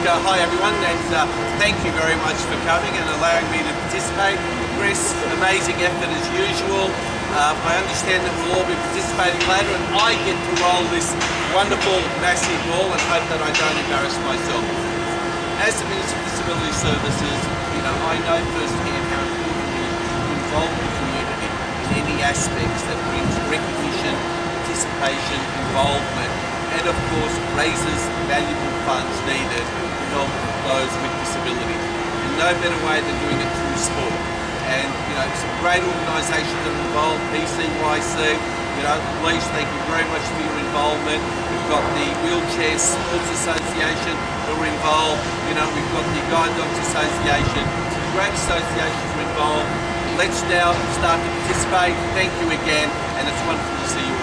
hi everyone, and thank you very much for coming and allowing me to participate. Chris, amazing effort as usual. I understand that we'll all be participating later, and I get to roll this wonderful, massive ball and hope that I don't embarrass myself. As the Minister of Disability Services, I know firsthand how important it is to involve the community in any aspects that brings recognition, participation, involvement, and of course raises valuable funds needed to help those with disabilities. And no better way than doing it through sport. And some great organisations that are involved, PCYC, Leash, thank you very much for your involvement. We've got the Wheelchair Sports Association who are involved. We've got the Guide Dogs Association. Some great associations are involved. Let's now start to participate. Thank you again, and it's wonderful to see you